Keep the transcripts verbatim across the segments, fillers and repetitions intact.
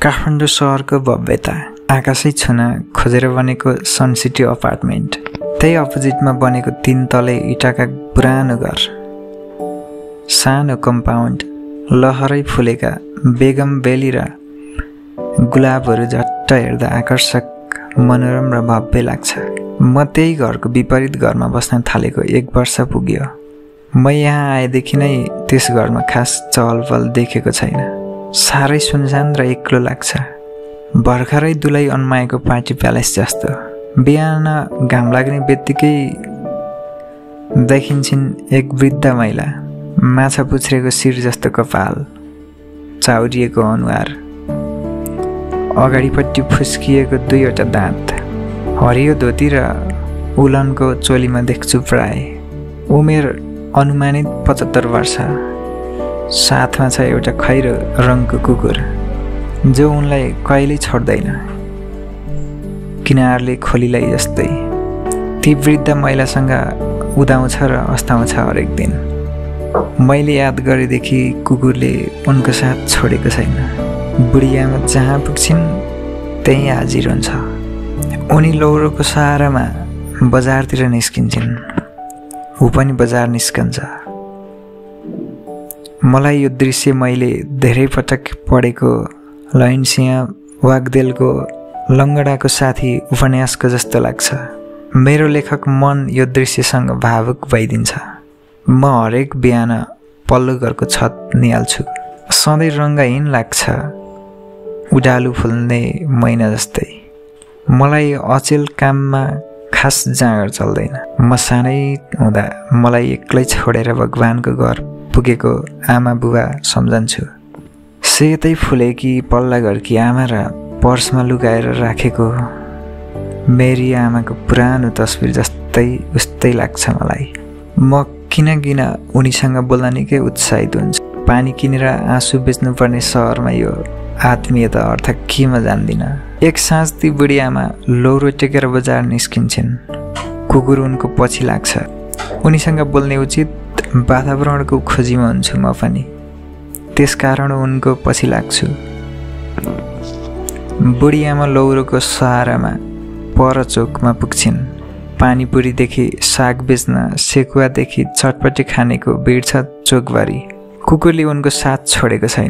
काठमाडौँ सहरको भव्यता आकाशै छुन खोजेर बनेको सन सिटी अपार्टमेन्ट, त्यही अपोजिटमा बनेको तीन तले इटाका पुरानो घर, सानो कम्पाउन्ड, लहरै फुलेका बेगम बेली र गुलाबहरू झट्ट हेर्दा आकर्षक, मनोरम र भव्य लाग्छ। म त्यही घरको विपरीत घरमा बस्न थालेको एक वर्ष पुग्यो। म यहाँ आएदेखि नै त्यस घरमा खास चहलपहल देखेको छैन। साह्रै सुनसान र एक्लो लाग्छ, भर्खरै दुलै अन्माएको पार्टी प्यालेस जस्तो। बिहान घाम लाग्ने बित्तिकै देखिन्छन् एक वृद्ध महिला, माछा पुछ्रेको शिर जस्तो कपाल, चाउरिएको अनुहार, अगाडिपट्टि फुस्किएको दुईवटा दाँत, हरियो धोती र उलनको चोलीमा देख्छु प्राय। उमेर अनुमानित पचहत्तर वर्ष। साथमा छ एउटा खैरो रङको कुकुर जो उनलाई कहिल्यै छोड्दैन, किनारले खोलीलाई जस्तै। ती वृद्ध महिलासँग उदाउँछ र अस्ताउँछ हरेक दिन। मैले याद गरेदेखि कुकुरले उनको साथ छोडेको छैन। बुढियामा जहाँ पुग्छिन् त्यहीँ हाजिर हुन्छ। उनी लौरोको सहारामा बजारतिर निस्किन्छन्, ऊ पनि बजार निस्कन्छ। मलाई यो दृश्य मैले धेरै पटक पढेको लयनसिंह वाग्देलको लङ्गडाको साथी उपन्यासको जस्तो लाग्छ। मेरो लेखक मन यो दृश्यसँग भावुक भइदिन्छ। म हरेक बिहान पल्लो घरको छत निहाल्छु। सधैँ रङ्गहीन लाग्छ, उडालु फुल्ने महिना जस्तै। मलाई अचेल काममा खास जाँगर चल्दैन। म सानै हुँदा मलाई एक्लै छोडेर भगवानको घर पुगेको आमा बुबा सम्झन्छु। सेतै फुलेकी पल्ला घरकी आमा र पर्समा लुकाएर राखेको मेरी आमाको पुरानो तस्बिर जस्तै उस्तै लाग्छ मलाई। म किन किन उनीसँग बोल्न निकै उत्साहित हुन्छु। पानी किनेर आँसु बेच्नुपर्ने सहरमा यो आत्मीयता अर्थ के म जान्दिनँ। एक साँझ ती बुढी आमा लौरो टेकेर बजार निस्किन्छन्। कुकुर उनको पछि लाग्छ। उनीसँग बोल्ने उचित वातावरणको खोजीमा हुन्छु म पनि, त्यसकारण उनको पछि लाग्छु। बुढी आमा लौरोको सहारामा पर चोकमा पुग्छिन्। पानीपुरीदेखि साग बेच्न, सेकुवादेखि चटपटी खानेको भिड छ चोकभरि। कुकुरले उनको साथ छोडेको छैन।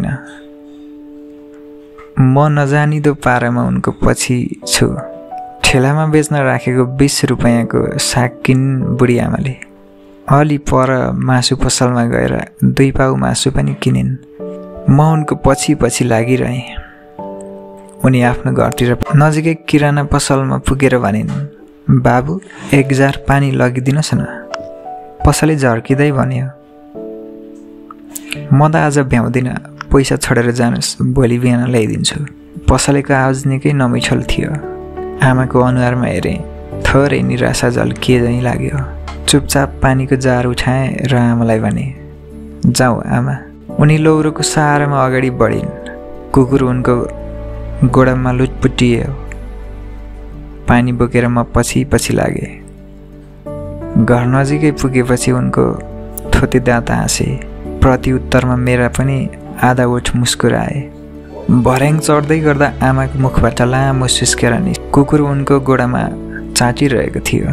म नजानिदो पारामा उनको पछि छु। ठेलामा बेच्न राखेको बिस रुपियाँको साग किन् बुढी आमाले। अलि पर मासु पसलमा गएर दुई पाउ मासु पनि किनिन्। म उनको पछि पछि लागिरहेँ। उनी आफ्नो घरतिर नजिकै किराना पसलमा पुगेर भनिन्, बाबु एक जार पानी लगिदिनुहोस् न। पसले झर्किँदै भन्यो, म त आज भ्याउँदिनँ, पैसा छोडेर जानुहोस्, भोलि बिहान ल्याइदिन्छु। पसलेको आवाज निकै नमिठो थियो। आमाको अनुहारमा हेरेँ, थोरै निराशा झल्किए झैँ लाग्यो। चुपचाप पानीको जार उठाएँ र आमालाई भने, जाऊ आमा। उनी लौरोको सहारामा अगाडि बढिन्। कुकुर उनको गोडामा लुटपुटियो। पानी बोकेर म पछि पछि लागेँ। घर नजिकै पुगेपछि उनको थोते दाँत हाँसे। प्रत्युत्तरमा मेरा पनि आधा ओठ मुस्कुराए। भर्याङ चढ्दै गर्दा आमाको मुखबाट लामो सुस्केर नि कुकुर उनको गोडामा चाटिरहेको थियो।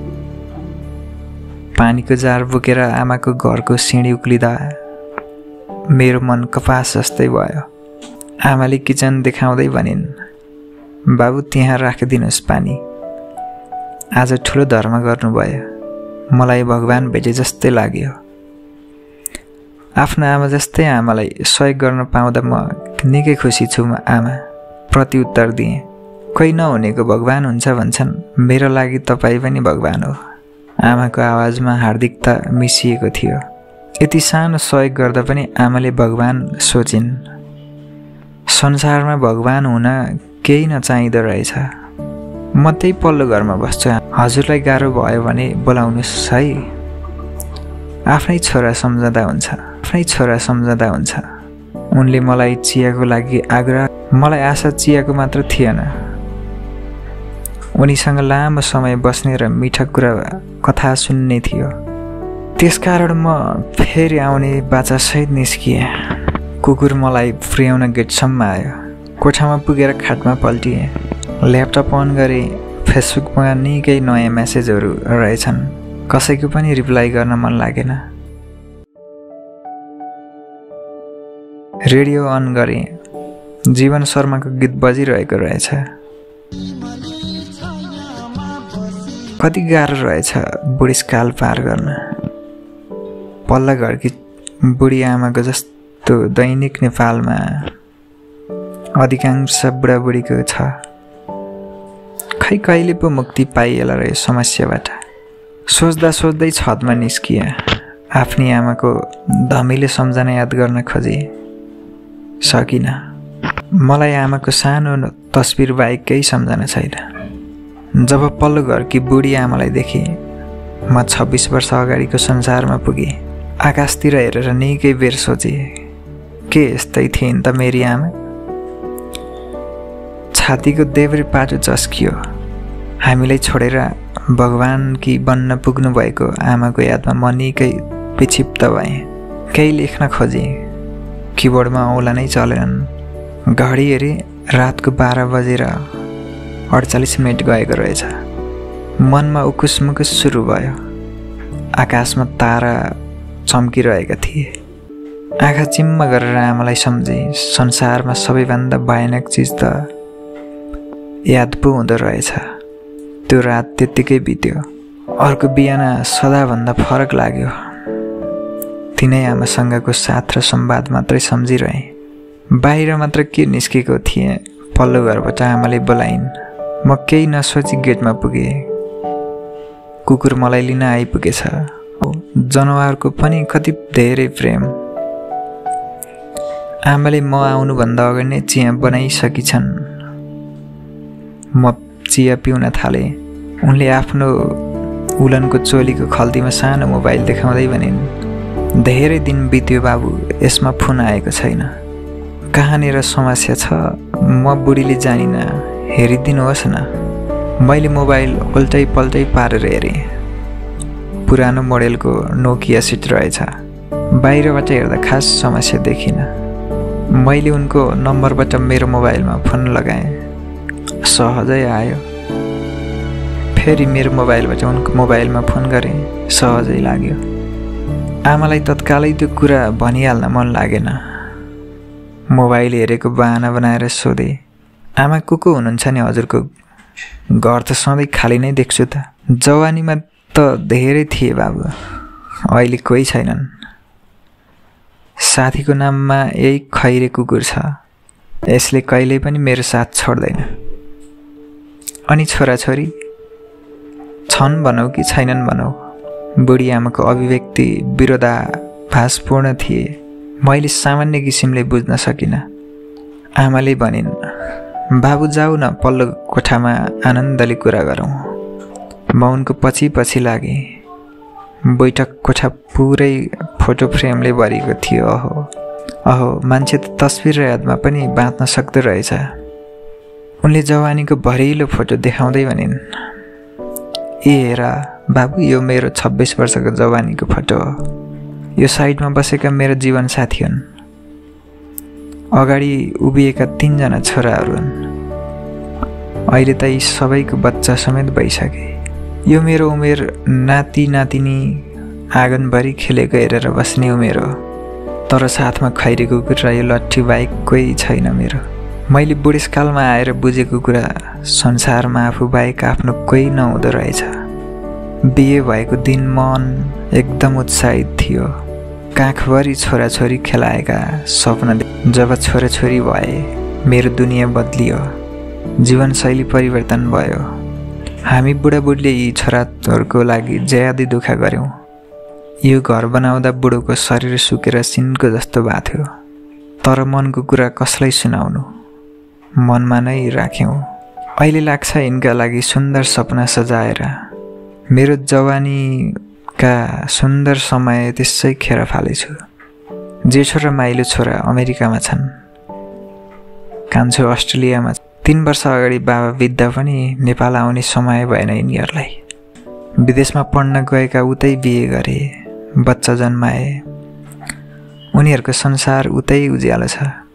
पानीको जार बोकेर आमाको घरको सिँढी उक्लिँदा मेरो मन कपास जस्तै भयो। आमाले किचन देखाउँदै भनिन्, बाबु त्यहाँ राखिदिनुहोस् पानी। आज ठुलो धर्म गर्नुभयो। मलाई भगवान भेटे जस्तै लाग्यो। आफ्नो आमा जस्तै आमालाई सहयोग गर्न पाउँदा म निकै खुसी छु आमा। प्रत्युत्तर दिएँ, कोही नहुनेको भगवान हुन्छ भन्छन्, मेरो लागि तपाईँ पनि भगवान हो। आमाको आवाजमा हार्दिकता मिसिएको थियो। यति सानो सहयोग गर्दा पनि आमाले भगवान सोचिन्। संसारमा भगवान हुन केही नचाहिँदो रहेछ। म त्यही पल्लो घरमा बस्छु। हजुरलाई गाह्रो भयो भने बोलाउनुहोस् है। आफ्नै छोरा सम्झँदा हुन्छ, आफ्नै छोरा सम्झँदा हुन्छ। उनले मलाई चियाको लागि आग्रह। मलाई आशा चियाको मात्र थिएन, उनीसँग लामो समय बस्ने र मिठा कुरा कथा सुन्ने थियो। त्यसकारण म फेरि आउने बाचासहित निस्किएँ। कुकुर मलाई पुर्याउन गेटसम्म आयो। कोठामा पुगेर खाटमा पल्टिएँ। ल्यापटप अन गरेँ। फेसबुकमा निकै नयाँ मेसेजहरू रहेछन्। कसैको पनि रिप्लाई गर्न मन लागेन। रेडियो अन गरेँ। जीवन शर्माको गीत बजिरहेको रहेछ। कति गाह्रो रहेछ बुढेसकाल पार गर्न। पल्ला घरकी बुढी आमाको जस्तो दैनिक नेपालमा अधिकांश बुढाबुढीको छ। खै कहिले पो मुक्ति पाइएला र यो समस्याबाट। सोच्दा सोच्दै छतमा निस्किए। आफ्नी आमाको धमिलो सम्झना याद गर्न खोजे। सकिन। मलाई आमाको सानो तस्बिर बाहेक केही सम्झना छैन। जब पल्लो घरकी बुढी आमालाई देखेँ, म छब्बिस वर्ष अगाडिको संसारमा पुगेँ। आकाशतिर हेरेर निकै बेर सोचेँ, के यस्तै थिइन् त मेरी आमा? छातीको देब्रे पाटो चस्कियो। हामीलाई छोडेर भगवानकी बन्न पुग्नु भएको आमाको यादमा म निकै विक्षिप्त भएँ। केही लेख्न खोजेँ। किबोर्डमा औँला नै चलेनन्। घडी हेरेँ, रातको बाह्र बजेर अडचालिस मिनट गएको रहेछ। मनमा उकुस मुकुस सुरु भयो। आकाशमा तारा चम्किरहेका थिए। आँखा चिम्म गरेर आमालाई सम्झेँ। संसारमा सबैभन्दा भयानक चिज त याद पो हुँदो रहेछ। त्यो रात त्यत्तिकै बित्यो। अर्को बिहान सदाभन्दा फरक लाग्यो। तिनै आमासँगको साथ र संवाद मात्रै सम्झिरहेँ। बाहिर मात्र के निस्केको थिएँ। पल्लो घरबाट आमाले बोलाइन्। म केही नसोची गेटमा पुगेँ। कुकुर मलाई लिन आइपुगेछ। जनावरको पनि कति धेरै प्रेम। आमाले म आउनुभन्दा अगाडि नै चिया बनाइसकिछन्। म चिया पिउन थालेँ। उनले आफ्नो उलनको चोलीको खल्तीमा सानो मोबाइल देखाउँदै भनिन्, धेरै दिन बित्यो बाबु, यसमा फोन आएको छैन। कहाँनिर समस्या छ म बुढीले जानिन, हेरिदिनुहोस् न। मैले मोबाइल उल्टै पल्टै पारेर हेरेँ। पुरानो मोडेलको नोकिया सिट रहेछ। बाहिरबाट हेर्दा खास समस्या देखिन। मैले उनको नम्बरबाट मेरो मोबाइलमा फोन लगाएँ। सहजै आयो। फेरि मेरो मोबाइलबाट उनको मोबाइलमा फोन गरेँ। सहजै लाग्यो। आमालाई तत्कालै त्यो कुरा भनिहाल्न मन लागेन। मोबाइल हेरेको बहाना बनाएर सोधे, आमा को को हुनुहुन्छ नि हजुरको? घर त सधैँ खाली नै देख्छु त। जवानीमा त धेरै थिए बाबु, अहिले कोही छैनन्। साथीको नाममा यही खैरे कुकुर छ। यसले कहिल्यै पनि मेरो साथ छोड्दैन। अनि छोराछोरी छन् भनौँ कि छैनन् भनौँ, बुढी आमाको अभिव्यक्ति विरोधाभासपूर्ण थिए। मैले सामान्य किसिमले बुझ्न सकिनँ। आमाले भनिन्, बाबु जाऊ न पल्लो कोठामा आनन्दले कुरा गरौँ। म उनको पछि पछि लागेँ। बैठक कोठा पुरै फोटो फ्रेमले भरिएको थियो। अहो अहो मान्छे त तस्बिर र यादमा पनि बाँच्न सक्दो रहेछ। उनले जवानीको भरिलो फोटो देखाउँदै भनिन्, ए हेर बाबु, यो मेरो छब्बिस वर्षको जवानीको फोटो हो। यो साइडमा बसेका मेरो जीवन साथी हुन्। अगाडि उभिएका तीनजना छोराहरू हुन्। अहिले त यी सबैको बच्चा समेत भइसके। यो मेरो उमेर नाति नातिनी आँगनभरि खेलेको हेरेर बस्ने उमेर हो। तर साथमा खैरे कुकुर र यो लट्ठी बाहेक कोही छैन मेरो। मैले बुढेसकालमा आएर बुझेको कुरा संसारमा आफू बाहेक आफ्नो कोही नहुँदो रहेछ। बिहे भएको दिन मन एकदम उत्साहित थियो। काखभरि छोराछोरी खेलाएका सपना। जब छोराछोरी भए मेरो दुनियाँ बदलियो। जीवनशैली परिवर्तन भयो। हामी बुढाबुढीले यी छोराहरूको लागि ज्यादै दुःख गऱ्यौँ। यो घर बनाउँदा बुढोको शरीर सुकेर सिनको जस्तो भएको थियो। तर मनको कुरा कसलाई सुनाउनु, मनमा नै राख्यौँ। अहिले लाग्छ यिनका लागि सुन्दर सपना सजाएर मेरो जवानीका सुन्दर समय त्यसै खेर फालेछु। जेठो र माइलो छोरा अमेरिकामा छन्। कान्छो अस्ट्रेलियामा। तीन वर्ष अगाडि बाबा बित्दा पनि नेपाल आउने समय भएन यिनीहरूलाई। विदेशमा पढ्न गएका उतै बिहे गरे, बच्चा जन्माए। उनीहरूको संसार उतै उज्यालो छ।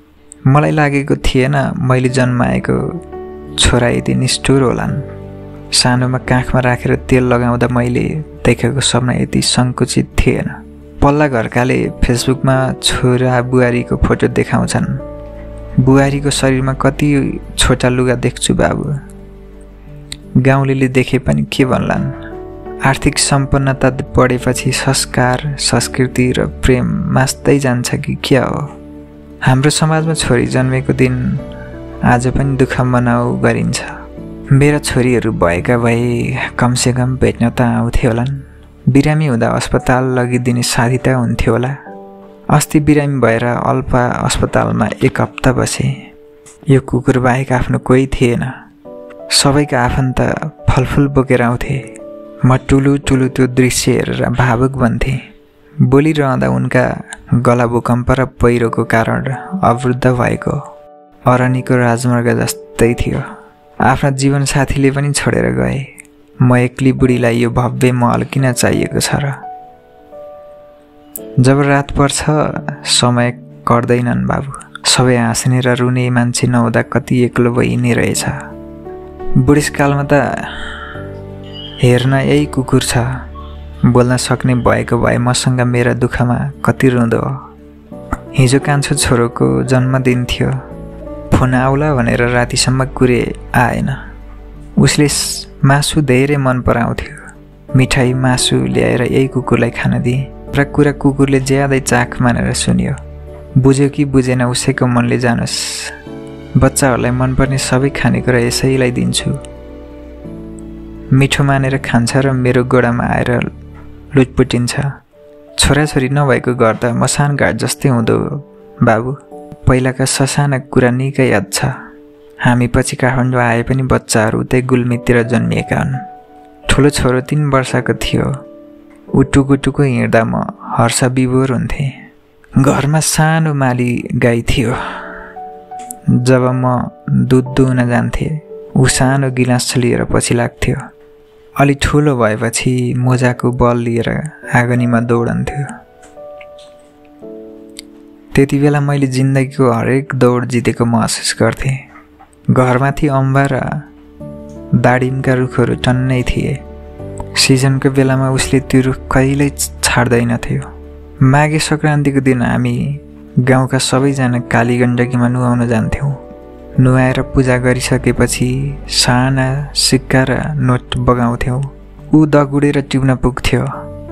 मलाई लागेको थिएन मैले जन्माएको छोरा यति निष्ठुर होलान्। सानोमा काखमा राखेर तेल लगाउँदा मैले देखेको सपना यति सङ्कुचित थिएन। पल्ला घरकाले फेसबुकमा छोरा बुहारीको फोटो देखाउँछन्। बुहारीको शरीरमा कति छोटा लुगा देख्छु बाबु। गाउँलेले देखे पनि के भन्लान्। आर्थिक सम्पन्नता बढेपछि संस्कार, संस्कृति र प्रेम मास्दै जान्छ कि क्या हो। हाम्रो समाजमा छोरी जन्मेको दिन आज पनि दुःख मनाउ गरिन्छ। मेरा छोरीहरू भएका भए कमसेकम भेट्न त आउँथे होलान्। बिरामी हुँदा अस्पताल लगिदिने साथी त हुन्थ्यो होला। अस्ति बिरामी भएर अल्पा अस्पतालमा एक हप्ता बसे। यो कुकुर बाहेक आफ्नो कोही थिएन। सबैका आफन्त फलफुल बोकेर आउँथे। म टुलु टुलु त्यो दृश्य हेरेर भावुक बन्थे। बोलिरहँदा उनका गला भूकम्प र पहिरोको कारण अवरुद्ध भएको अरनीको राजमार्ग जस्तै थियो। आफ्ना जीवनसाथीले पनि छोडेर गए। म एक्ली बुढीलाई यो भव्य महल किन चाहिएको छ र। जब रात पर्छ समय कट्दैनन् बाबु। सबै हाँस्ने र रुने मान्छे नहुँदा कति एक्लो भइने रहेछ। बुढेसकालमा त हेर्न यही कुकुर छ। बोल्न सक्ने भएको भए मसँग मेरा दुःखमा कति रुँदो। हिजो कान्छो छोरोको जन्मदिन थियो। फोन आउला भनेर रातिसम्म कुरे आएन। उसले मासु धेरै मन पराउँथ्यो। मिठाई मासु ल्याएर यही कुकुरलाई खान दिए र कुरा कुकुरले ज्यादै चाख मानेर सुन्यो। बुझ्यो कि बुझेन उसैको मनले जानोस्। बच्चाहरूलाई मनपर्ने सबै खानेकुरा यसैलाई दिन्छु। मिठो मानेर खान्छ र मेरो गोडामा आएर लुटपुटिन्छ। छोराछोरी नभएको घर त मसान घाट जस्तै हुँदो बाबु। पहिलाका ससाना कुरा निकै याद छ। हामी पछि काठमाडौँ आए पनि बच्चाहरू उतै गुल्मीतिर जन्मिएका हुन्। ठुलो छोरो तीन वर्षको थियो। ऊ टुकु टुकु हिँड्दा म हर्ष विभोर हुन्थेँ। घरमा सानो माली गाई थियो। जब म दुध दुहुन जान्थेँ ऊ सानो गिलास लिएर पछि लाग्थ्यो। अलि ठुलो भएपछि मोजाको बल लिएर आँगनीमा दौडन्थ्यो। त्यति बेला मैले जिन्दगीको हरेक दौड जितेको महसुस गर्थेँ। घरमाथि अम्बा र दाडिमका रुखहरू टन्नै थिए। सिजनको बेलामा उसले त्यो रुख कहिल्यै छाड्दैनथ्यो। माघे सङ्क्रान्तिको दिन हामी गाउँका सबैजना काली गण्डकीमा नुहाउन जान्थ्यौँ। नुहाएर पूजा गरिसकेपछि साना सिक्का र नोट बगाउँथ्यौँ। ऊ दगुडेर टिप्न पुग्थ्यो।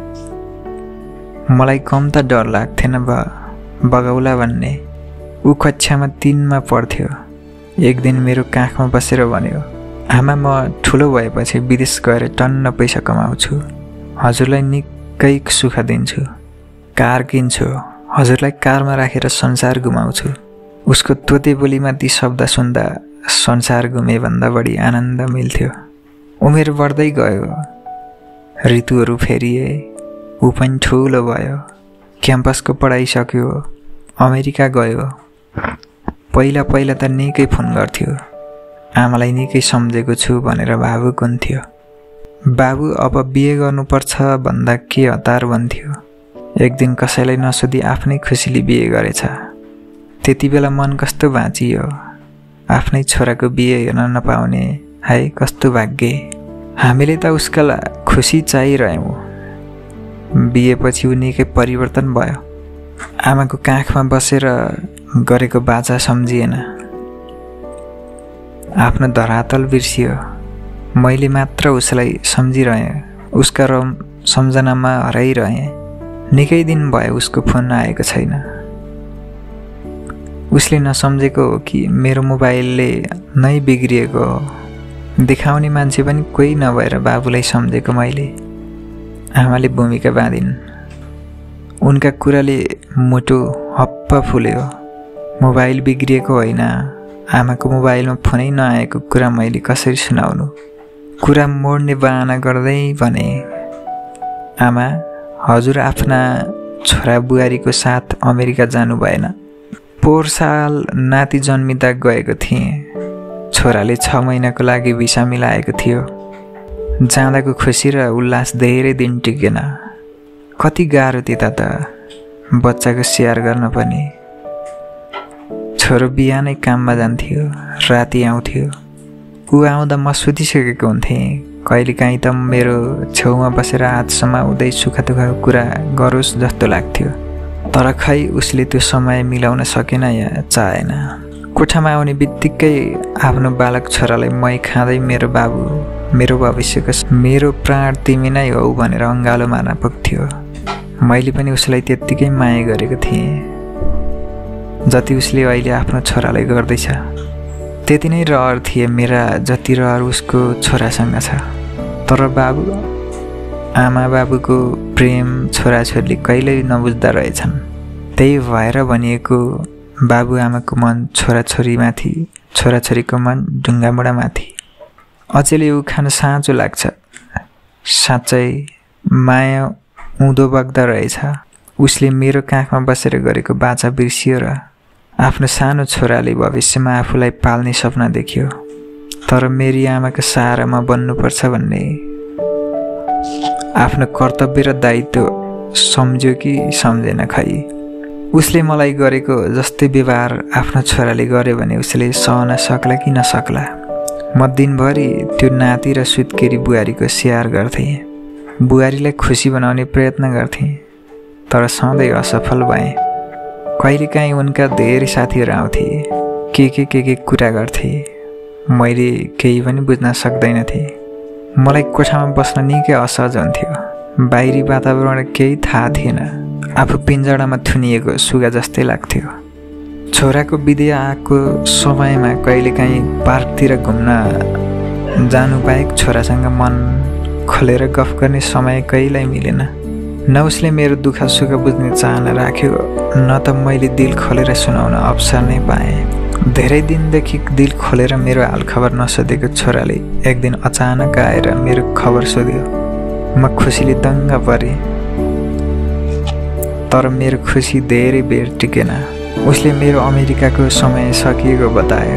मलाई कम त डर लाग्थेन ब बगाउला भन्ने। ऊ कक्षामा तिनमा पढ्थ्यो। एक दिन मेरो काखमा बसेर भन्यो, आमा म ठुलो भएपछि विदेश गएर टन्न पैसा कमाउँछु। हजुरलाई निकै सुख दिन्छु। कार किन्छु। हजुरलाई कारमा राखेर संसार घुमाउँछु। उसको तोते बोलीमा ती शब्द सुन्दा संसार घुमे भन्दा बढी आनन्द मिल्थ्यो। उमेर बढ्दै गयो। ऋतुहरू फेरिए। ऊ पनि ठुलो भयो। क्याम्पसको पढाइ सक्यो। अमेरिका गयो। पहिला पहिला त निकै फोन गर्थ्यो। आमालाई निकै सम्झेको छु भनेर भावुक हुन्थ्यो। बाबु अब बिहे गर्नुपर्छ भन्दा के हतार भन्थ्यो। एक दिन कसैलाई नसोधी आफ्नै खुसीले बिहे गरेछ। त्यति बेला मन कस्तो भाँचियो। आफ्नै छोराको बिहे हेर्न नपाउने है कस्तो भाग्य। हामीले त उसका खुसी चाहिरह्यौँ। बिहेपछि ऊ निकै परिवर्तन भयो। आमाको काखमा बसेर गरेको बाचा सम्झिएन। आफ्नो धरातल बिर्सियो। मैले मात्र उसलाई सम्झिरहेँ। उसका रम सम्झनामा हराइरहेँ। निकै दिन भयो उसको फोन आएको छैन। उसले नसम्झेको हो कि मेरो मोबाइलले नै बिग्रिएको हो। देखाउने मान्छे पनि कोही नभएर बाबुलाई सम्झेको मैले। आमाले भूमिका बाँधिन्। उनका कुराले मुटु हप्प फुल्यो। मोबाइल बिग्रिएको होइन, आमाको मोबाइलमा फोनै नआएको कुरा मैले कसरी सुनाउनु। कुरा मोड्ने बहाना गर्दै भने, आमा हजुर आफ्ना छोरा बुहारीको साथ अमेरिका जानु भएन। पोहोर साल नाति जन्मिँदा गएको थिएँ। छोराले छ महिनाको लागि भिसा मिलाएको थियो। जाँदाको खुसी र उल्लास धेरै दिन टिकेन। कति गाह्रो त्यता त बच्चाको स्याहार गर्न पनि। छोरो बिहानै काममा जान्थ्यो, राति आउँथ्यो। ऊ आउँदा म सुतिसकेको हुन्थेँ। कहिलेकाहीँ त मेरो छेउमा बसेर हात समाउँदै सुख दुःखको कुरा गरोस् जस्तो लाग्थ्यो। तर खै उसले त्यो समय मिलाउन सकेन या चाहेन। कोठामा आउने बित्तिकै आफ्नो बालक छोरालाई मै खाँदै मेरो बाबु, मेरो भविष्यको मेरो प्राण तिमी नै हौ भनेर अङ्गालो मार्न पुग्थ्यो। मैले पनि उसलाई त्यत्तिकै माया गरेको थिएँ जति उसले अहिले आफ्नो छोरालाई गर्दैछ। त्यति नै रहर थिए मेरा जति रहर उसको छोरासँग छ। तर बाबु आमा बाबुको प्रेम छोराछोरीले कहिल्यै नबुझ्दा रहेछन्। त्यही भएर भनिएको बाबुआमाको मन छोराछोरीमाथि, छोराछोरीको मन ढुङ्गामुढामाथि। अचेल यो खान साँचो लाग्छ। साँच्चै माया उँधो बग्दा रहेछ। उसले मेरो काखमा बसेर गरेको बाचा बिर्सियो र आफ्नो सानो छोराले भविष्यमा आफूलाई पाल्ने सपना देख्यो। तर मेरी आमाको सहारामा बन्नुपर्छ भन्ने आफ्नो कर्तव्य र दायित्व सम्झ्यो कि सम्झेन खै। उसले मलाई गरेको जस्तै व्यवहार आफ्नो छोराले गर्यो भने उसले सहन सक्ला कि नसक्ला। म दिनभरि त्यो नाति र सुत्केरी बुहारीको स्याहार गर्थेँ। बुहारीलाई खुसी बनाउने प्रयत्न गर्थेँ, तर सधैँ असफल भएँ। कहिलेकाहीँ उनका धेरै साथीहरू आउँथे, के के के के कुरा गर्थे। मैले केही पनि बुझ्न सक्दैनथेँ। मलाई कोठामा बस्न निकै असहज हुन्थ्यो। बाहिरी वातावरण केही थाहा थिएन। आफू पिन्जडामा थुनिएको सुगा जस्तै लाग्थ्यो। छोराको बिहे आएको समयमा कहिलेकाहीँ पार्कतिर घुम्न जानु बाहेक छोरासँग मन खोलेर गफ गर्ने समय कहिल्यै मिलेन। न उसले मेरो दुःख सुख बुझ्ने चाहना राख्यो, न त मैले दिल खोलेर सुनाउन अवसर नै पाएँ। धेरै दिनदेखि दिल खोलेर मेरो हालखबर नसोधेको छोराले एक दिन अचानक आएर मेरो खबर सोध्यो। म खुसीले दङ्ग परेँ। तर मेरो खुसी धेरै बेर टिकेन। उसले मेरो अमेरिकाको समय सकिएको बतायो।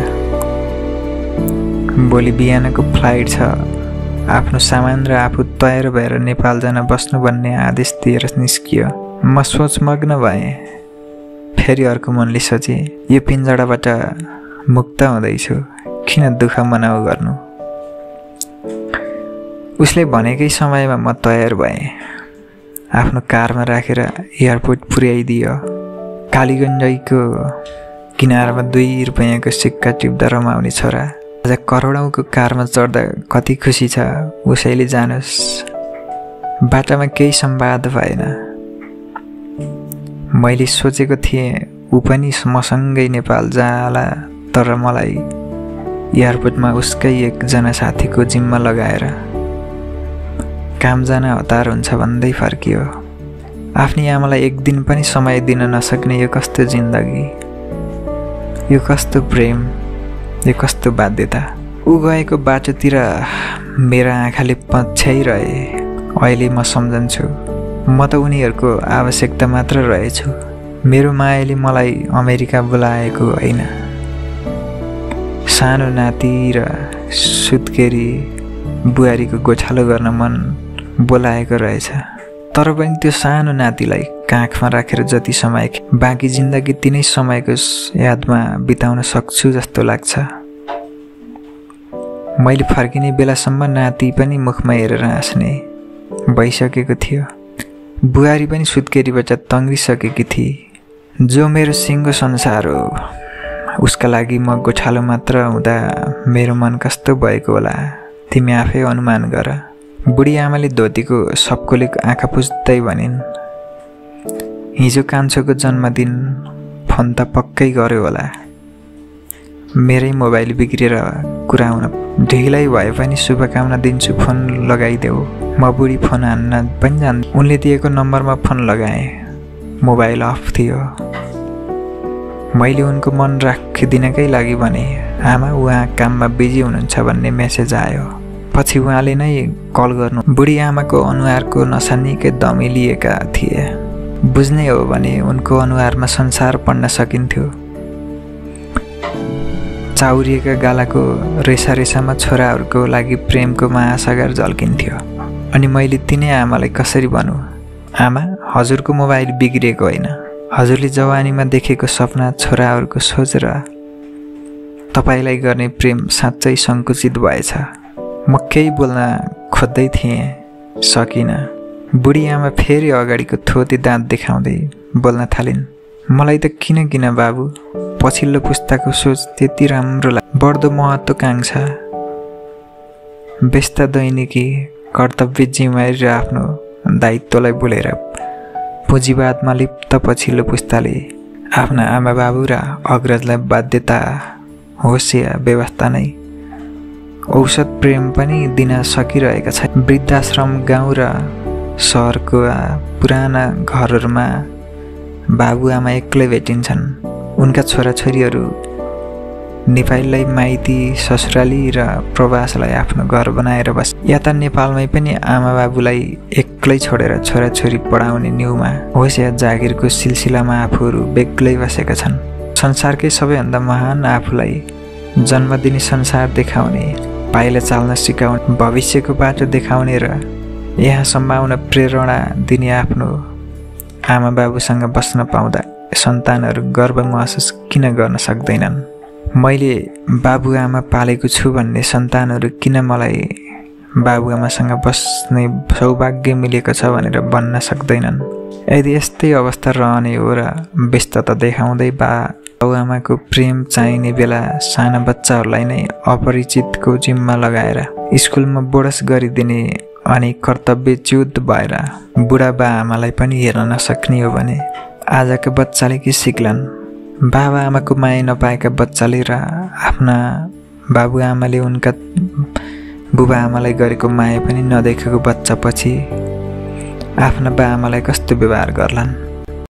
भोलि बिहानको फ्लाइट छ। आफ्नो सामान र आफू तयार भएर नेपाल जान बस्नु भन्ने आदेश दिएर निस्कियो। म सोचमग्न भएँ। फेरि अर्को मनले सोचे, यो पिन्जडाबाट मुक्त हुँदैछु, किन दुःख मनाउ गर्नु। उसले भनेकै समयमा म तयार भएँ। आफ्नो कारमा राखेर एयरपोर्ट पुर्याइदियो। कालीगञ्जको किनारमा दुई रुपियाँको सिक्का टिप्दा रमाउने छोरा आज करोडौँको कारमा चढ्दा कति खुसी छ उसैले जानोस्। बाटामा केही संवाद भएन। मैले सोचेको थिएँ ऊ पनि मसँगै नेपाल जाला, तर मलाई एयरपोर्टमा उसकै एकजना साथीको जिम्मा लगाएर काम जान हतार हुन्छ भन्दै फर्कियो। आफ्नी आमालाई एक दिन पनि समय दिन नसक्ने यो कस्तो जिन्दगी, यो कस्तो प्रेम, यो कस्तो बाध्यता। ऊ गएको बाटोतिर मेरा आँखाले पछ्याइरहे। अहिले म सम्झन्छु, म त उनीहरूको आवश्यकता मात्र रहेछु। मेरो मायाले मलाई अमेरिका बोलाएको होइन। सानो नाति र सुत्केरी बुहारीको गोठालो गर्न मन बोलाएको रहेछ। तर पनि त्यो सानो नातिलाई काखमा राखेर जति समय बाँकी जिन्दगी तिनै समयको यादमा बिताउन सक्छु जस्तो लाग्छ। मैले फर्किने बेलासम्म नाति पनि मुखमा हेरेर हाँस्ने भइसकेको थियो। बुहारी पनि सुत्केरीबाट तङ्ग्रिसकेकी थिए। जो मेरो सिङ्गो संसार हो, उसका लागि म गोठालो मात्र हुँदा मेरो मन कस्तो भएको होला तिमी आफै अनुमान गर। बुढी आमाले धोतीको सबकोले आँखा पुज्दै भनिन्, हिजो कान्छोको जन्मदिन, फोन त पक्कै गर्यो होला। मेरै मोबाइल बिग्रेर कुरा हुन ढिलै भए पनि शुभकामना दिन्छु, फोन लगाइदेऊ। म बुढी फोन हान्न पनि जान्। उनले दिएको नम्बरमा फोन लगाएँ। मोबाइल अफ थियो। मैले उनको मन राखिदिनकै लागि भने, आमा उहाँ काममा बिजी हुनुहुन्छ भन्ने मेसेज आयो। पछि उहाँले नै कल गर्नु। बुढी आमाको अनुहारको नसा निकै दमिलिएका थिए। बुझ्ने हो भने उनको अनुहारमा संसार पढ्न सकिन्थ्यो। चाउरिएका गालाको रेसा रेसामा छोराहरूको लागि प्रेमको महासागर झल्किन्थ्यो। अनि मैले तिनै आमालाई कसरी भनौँ, आमा हजुरको मोबाइल बिग्रिएको होइन, हजुरले जवानीमा देखेको सपना छोराहरूको सोच र तपाईलाई गर्ने प्रेम साँच्चै सङ्कुचित भएछ। म केही बोल्न खोज्दै थिएँ, सकिनँ। बुढी आमा फेरि अगाडिको थोती दाँत देखाउँदै बोल्न थालिन्। मलाई त किन किन बाबु, पछिल्लो पुस्ताको सोच त्यति राम्रो लाग्छ। बढ्दो महत्त्वाकांक्षा, व्यस्त दैनिकी, कर्तव्य जिम्मेवारी र आफ्नो दायित्वलाई भुलेर पुँजीवादमा लिप्त पछिल्लो पुस्ताले आफ्ना आमा बाबु र अग्रजलाई बाध्यता होस् या व्यवस्था नै औसत प्रेम पनि दिन सकिरहेका छन्। वृद्धाश्रम, गाउँ र सहरको पुराना घरहरूमा बाबुआमा एक्लै भेटिन्छन्। उनका छोराछोरीहरू नेपालीलाई माइती, ससुराली र प्रवासलाई आफ्नो घर बनाएर बस। या त नेपालमै पनि आमा बाबुलाई एक्लै छोडेर छोराछोरी पढाउने न्युमा होस् या जागिरको सिलसिलामा आफूहरू बेग्लै बसेका छन्। संसारकै सबैभन्दा महान आफूलाई जन्म दिने, संसार देखाउने, पाइला चाल्न सिकाउने, भविष्यको बाटो देखाउने र यहाँसम्म आउन प्रेरणा दिने आफ्नो आमा बाबुसँग बस्न पाउँदा सन्तानहरू गर्व महसुस किन गर्न सक्दैनन्? मैले बाबुआमा पालेको छु भन्ने सन्तानहरू किन मलाई बाबुआमासँग बस्ने सौभाग्य मिलेको छ भनेर भन्न सक्दैनन्? यदि यस्तै अवस्था रहने हो र व्यस्तता देखाउँदै बा बाबुआमाको प्रेम चाहिने बेला साना बच्चाहरूलाई नै अपरिचितको जिम्मा लगाएर स्कुलमा बोडस गरिदिने अनि कर्तव्यच्युत भएर बुढा बा आमालाई पनि हेर्न नसक्ने हो भने आजका बच्चाले के सिक्लान्? बाबा आमाको माया नपाएका बच्चाले र आफ्ना बाबुआमाले उनका बुबा आमालाई गरेको माया पनि नदेखेको बच्चा पछि आफ्ना बा आमालाई कस्तो व्यवहार गर्लान्?